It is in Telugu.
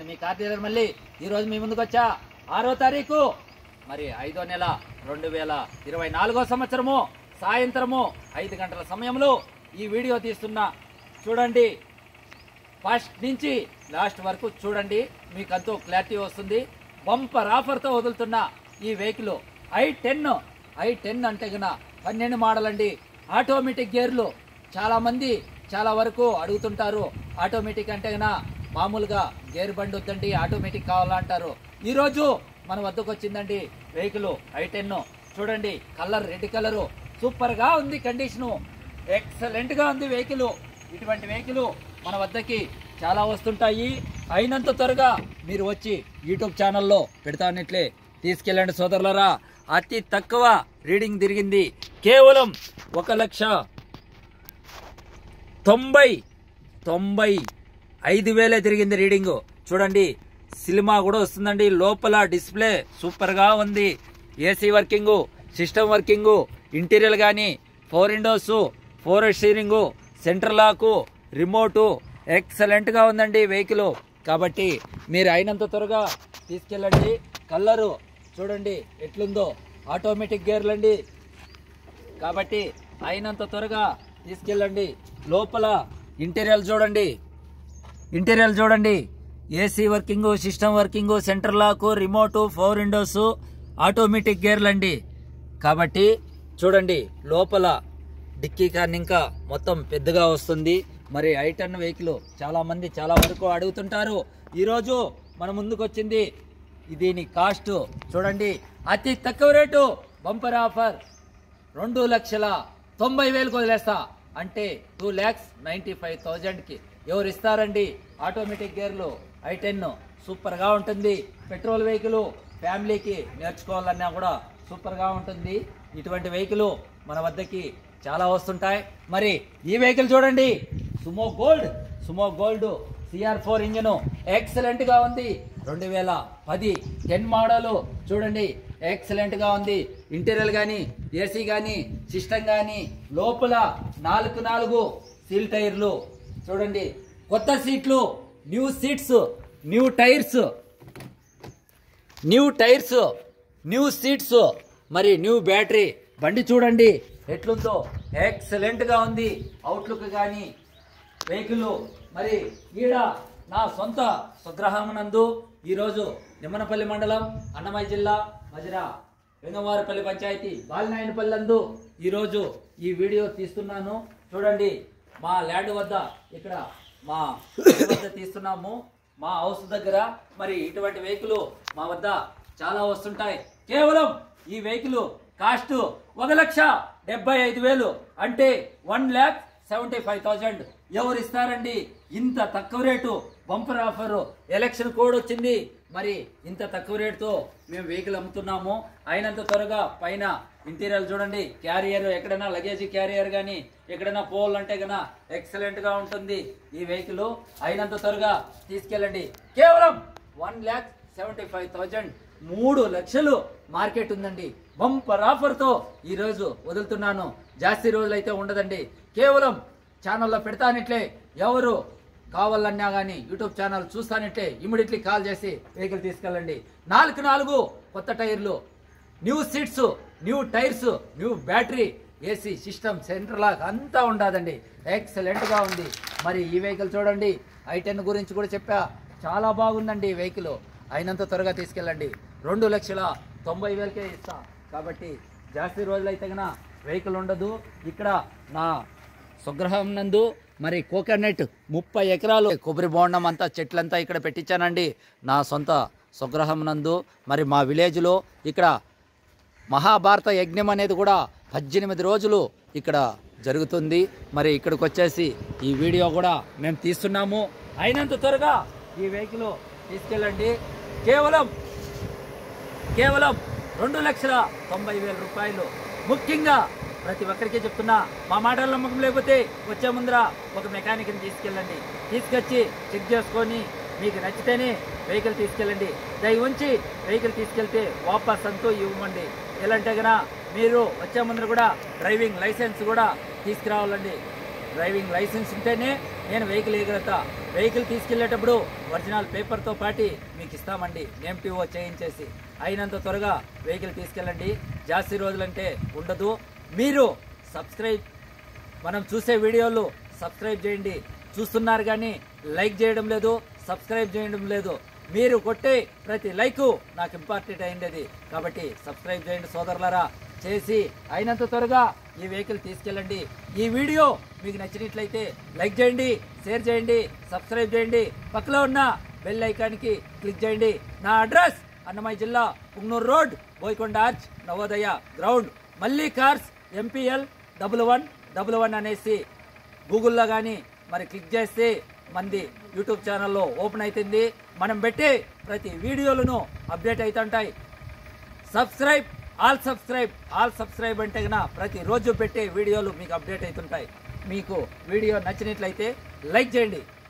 నేను మీ కార్ డీలర్ మళ్ళీ ఈరోజు మీ ముందుకు వచ్చా 6వ తారీఖు మరి 5వ నెల 2024వ సంవత్సరము సాయంత్రము 5 గంటల సమయంలో ఈ వీడియో తీస్తున్నా. చూడండి, ఫస్ట్ నుంచి లాస్ట్ వరకు చూడండి, మీకు అంతా క్లారిటీ వస్తుంది. బంపర్ ఆఫర్తో వదులుతున్న ఈ వెహికల్ i10 అంటే గన 12 మోడల్ అండి. ఆటోమేటిక్ గేర్లు చాలా వరకు అడుగుతుంటారు. ఆటోమేటిక్ అంటే గన మామూలుగా గేర్ బండి వద్దండి, ఆటోమేటిక్ కావాలంటారు. ఈరోజు మన వద్దకు వచ్చిందండి వెహికల్ i10. చూడండి, కలర్ రెడ్ కలరు సూపర్ గా ఉంది, కండిషను ఎక్సలెంట్ గా ఉంది వెహికల్. ఇటువంటి వెహికల్ మన వద్దకి చాలా వస్తుంటాయి. అయినంత త్వరగా మీరు వచ్చి యూట్యూబ్ ఛానల్లో పెడతానట్లే తీసుకెళ్ళండి సోదరులరా. అతి తక్కువ రీడింగ్ తిరిగింది, కేవలం 1,95,000 తిరిగింది రీడింగ్. చూడండి, సినిమా కూడా వస్తుందండి. లోపల డిస్ప్లే సూపర్ గా ఉంది. AC working, system working, interior కానీ 4 windows, 4 steering, centre lock, remote excellent గా ఉందండి వెహికల్. కాబట్టి మీరు అయినంత త్వరగా తీసుకెళ్ళండి. కలరు చూడండి ఎట్లుందో, ఆటోమేటిక్ గేర్లండి. కాబట్టి అయినంత త్వరగా తీసుకెళ్ళండి. లోపల ఇంటీరియర్ చూడండి, AC working, system working, centre lock, remote, 4 windows, automatic గేర్లండి. కాబట్టి చూడండి, లోపల డిక్కీ కార్ ఇంకా మొత్తం పెద్దగా వస్తుంది. మరి i10 వెహికల్ చాలా వరకు అడుగుతుంటారు. ఈరోజు మన ముందుకు వచ్చింది. దీని కాస్ట్ చూడండి, అతి తక్కువ రేటు బంపర్ ఆఫర్ 2,90,000 వదిలేస్తా. అంటే 2,95,000కి ఎవరు ఇస్తారండి? ఆటోమేటిక్ గేర్లు i10 సూపర్ గా ఉంటుంది. పెట్రోల్ వెహికల్ ఫ్యామిలీకి నేర్చుకోవాలన్నా కూడా సూపర్ గా ఉంటుంది. ఇటువంటి వెహికల్ మన వద్దకి చాలా వస్తుంటాయి. మరి ఈ వెహికల్ చూడండి, Sumo gold CR4 engine excellent గా ఉంది. 2010 మోడల్ చూడండి, ఎక్సలెంట్ గా ఉంది. ఇంటీరియర్ గానీ, ఏసీ గానీ, సిస్టమ్ గానీ, లోపల 4 సీల్ టైర్లు చూడండి, కొత్త సీట్లు, న్యూ సీట్స్, న్యూ సీట్స్, మరి న్యూ బ్యాటరీ. బండి చూడండి ఎట్లుందో, ఎక్సలెంట్ గా ఉంది. అవుట్లుక్ గానీ వెహికల్. మరి ఈడ నా సొంత స్వగ్రహమునందు ఈరోజు నిమ్మనపల్లి మండలం, అన్నమయ్య జిల్లా, మజిరా, వెంగవారిపల్లి పంచాయతీ, బాలినాయనపల్లి నందు ఈరోజు ఈ వీడియో తీస్తున్నాను. చూడండి, మా ల్యాండ్ వద్ద ఇక్కడ మా వద్ద తీస్తున్నాము, మా హౌస్ దగ్గర. మరి ఇటువంటి వెహికల్ మా వద్ద చాలా వస్తుంటాయి. కేవలం ఈ వెహికల్ కాస్ట్ 1,75,000 అంటే 1,75,000 ఎవరు ఇస్తారండి? ఇంత తక్కువ rate bumper offer. Election code వచ్చింది, మరి ఇంత తక్కువ రేటుతో మేము వెహికల్ అమ్ముతున్నాము. అయినంత త్వరగా పైన ఇంటీరియర్ చూడండి, క్యారియర్ ఎక్కడైనా లగేజ్ క్యారియర్ కానీ ఎక్కడైనా పోవాలంటే కన్నా ఎక్సలెంట్ గా ఉంటుంది ఈ వెహికల్. అయినంత త్వరగా తీసుకెళ్ళండి. కేవలం 1,75,000, 3 లక్షలు మార్కెట్ ఉందండి. బంపర్ ఆఫర్తో ఈరోజు వదులుతున్నాను. జాస్తి రోజులు అయితే ఉండదండి. కేవలం ఛానల్లో పెడతానట్లే, ఎవరు కావాలన్నా కానీ యూట్యూబ్ ఛానల్ చూస్తానట్లే ఇమీడియట్లీ కాల్ చేసి వెహికల్ తీసుకెళ్ళండి. 4 కొత్త టైర్లు, new seats, new tyres, new battery, AC system, centre lock అంతా ఉండదండి. ఎక్సలెంట్ గా ఉంది. మరి ఈ వెహికల్ చూడండి, i10 గురించి కూడా చెప్పా, చాలా బాగుందండి ఈ వెహికల్. అయినంత త్వరగా తీసుకెళ్ళండి. 2,90,000కే ఇస్తా. కాబట్టి జాస్తి రోజులైతే కన్నా వెహికల్ ఉండదు. ఇక్కడ నా స్వగృహం నందు మరి కోకోనట్ 30 ఎకరాలు కొబ్బరి బోండం అంతా చెట్లంతా ఇక్కడ పెట్టించానండి నా సొంత స్వగృహం నందు. మరి మా విలేజ్లో ఇక్కడ మహాభారత యజ్ఞం అనేది కూడా 18 రోజులు ఇక్కడ జరుగుతుంది. మరి ఇక్కడికి వచ్చేసి ఈ వీడియో కూడా మేము తీస్తున్నాము. అయినంత త్వరగా ఈ వెహికల్ తీసుకెళ్ళండి. కేవలం 2,90,000 రూపాయలు. ముఖ్యంగా ప్రతి ఒక్కరికి చెప్తున్నా, మా మాటలు నమ్మకం లేకపోతే వచ్చే ముందర ఒక మెకానిక్ని తీసుకెళ్ళండి. తీసుకొచ్చి చెక్ చేసుకొని మీకు నచ్చితేనే వెహికల్ తీసుకెళ్ళండి. దయ ఉంచి వెహికల్ తీసుకెళ్తే వాపస్ అంటూ ఇవ్వండి. ఎలాంటే కన్నా మీరు వచ్చే ముందర కూడా డ్రైవింగ్ లైసెన్స్ కూడా తీసుకురావాలండి. డ్రైవింగ్ లైసెన్స్ ఉంటేనే నేను వెహికల్ వెహికల్ తీసుకెళ్లేటప్పుడు ఒరిజినల్ పేపర్తో పాటు మీకు ఇస్తామండి, నేమ్ టీఓ చేయించేసి. అయినంత త్వరగా వెహికల్ తీసుకెళ్ళండి, జాస్తి రోజులంటే ఉండదు. మీరు సబ్స్క్రైబ్, మనం చూసే వీడియోలు సబ్స్క్రైబ్ చేయండి. చూస్తున్నారు కానీ లైక్ చేయడం లేదు, సబ్స్క్రైబ్ చేయడం లేదు. మీరు కొట్టే ప్రతి లైకు నాకు ఇంపార్టెంట్ అయింది. కాబట్టి సబ్స్క్రైబ్ చేయండి సోదరులారా, చేసి అయినంత త్వరగా ఈ వెహికల్ తీసుకెళ్ళండి. ఈ వీడియో మీకు నచ్చినట్లయితే లైక్ చేయండి, షేర్ చేయండి, సబ్స్క్రైబ్ చేయండి, పక్కలో ఉన్న బెల్ ఐకాన్కి క్లిక్ చేయండి. నా అడ్రస్ అన్నమయ్య జిల్లా Punganur road, Boyakonda arch, Navodaya ground, మళ్ళీ కార్స్ MPL 1111 అనేసి గూగుల్లో కానీ మరి క్లిక్ చేస్తే మంది యూట్యూబ్ ఛానల్లో ఓపెన్ అవుతుంది. మనం పెట్టే ప్రతి వీడియోలను అప్డేట్ అవుతుంటాయి. ఆల్ సబ్స్క్రైబ్ అంటే కన్నా ప్రతిరోజు పెట్టే వీడియోలు మీకు అప్డేట్ అవుతుంటాయి. మీకు వీడియో నచ్చినట్లయితే లైక్ చేయండి.